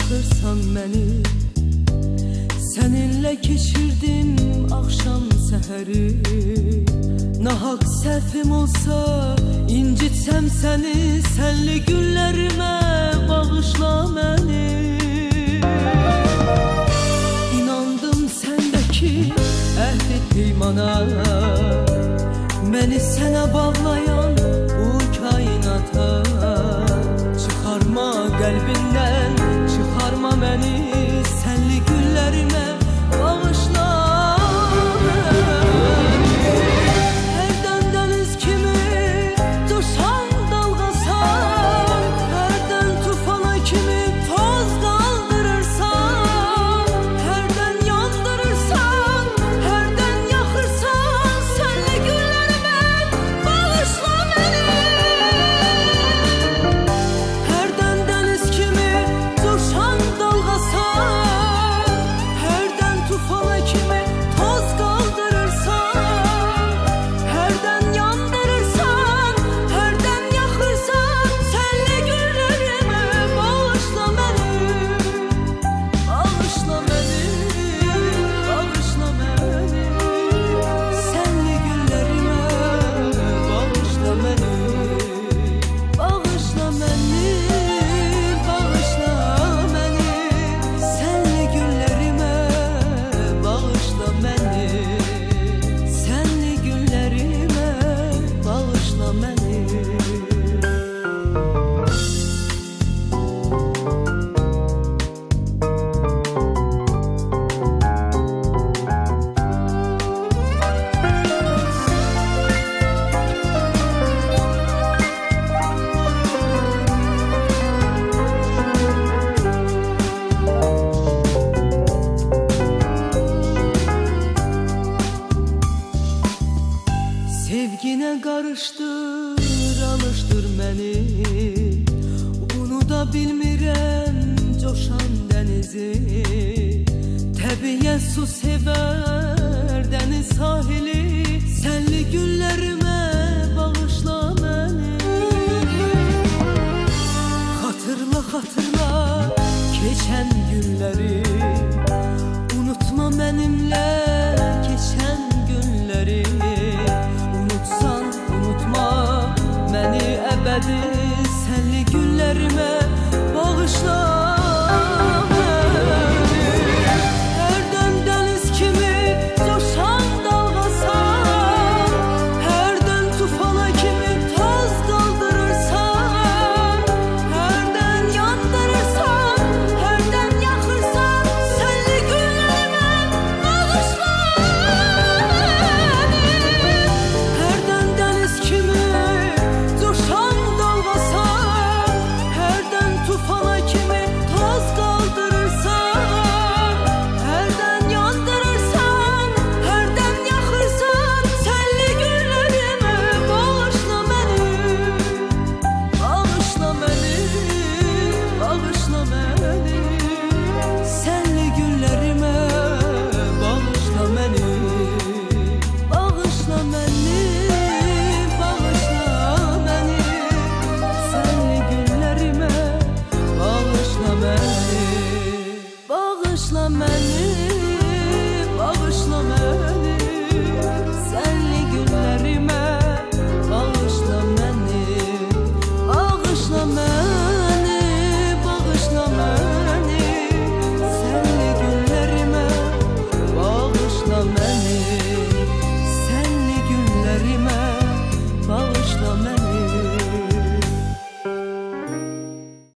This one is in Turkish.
bırakırsan beni. Seninle geçirdim akşam seheri. Nahak səhvim olsa incitsem seni, senli günlerime bağışla beni. İnandım sendeki əhd peymana, beni sənə bağlayan bu kainata. Çıxarma qəlbindən, çıxarma məni, senli günlerime bağışla. Sevgine karıştır, alıştır beni. Unuda bilmirəm coşan denizi. Təbiyyət su sever deniz sahili, senli günlerime bağışla beni. Hatırla, hatırla geçen günleri.